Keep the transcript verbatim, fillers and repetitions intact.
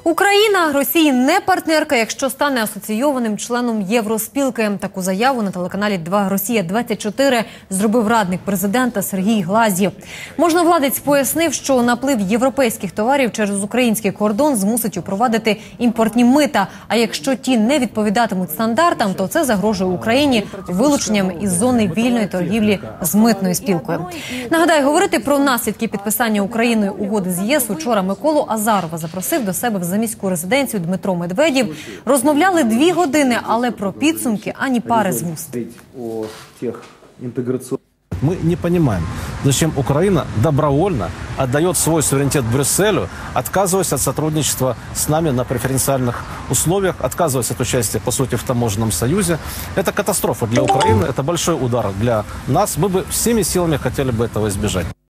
Україна Росії не партнерка, якщо стане асоційованим членом Євроспілки. Таку заяву на телеканалі два Росія двадцять чотири зробив радник президента Сергій Глазьєв. Можновладець пояснив, що наплив європейських товарів через український кордон змусить упровадити імпортні мита. А якщо ті не відповідатимуть стандартам, то це загрожує Україні вилученням із зони вільної торгівлі з митною спілкою. Нагадаю, говорити про наслідки підписання Україною угоди з ЄС учора Миколу Азарова запросив до себе в заміську резиденцію Дмитро Медведєв. Розмовляли дві години, але про підсумки ані пари з вуст. Мы не понимаем, зачем Украина добровольно отдает свой суверенитет Брюсселю, отказываясь от сотрудничества с нами на преференциальных условиях, отказываясь от участия, по сути, в таможенном союзе. Это катастрофа для Украины, это большой удар для нас. Мы бы всеми силами хотели бы этого избежать.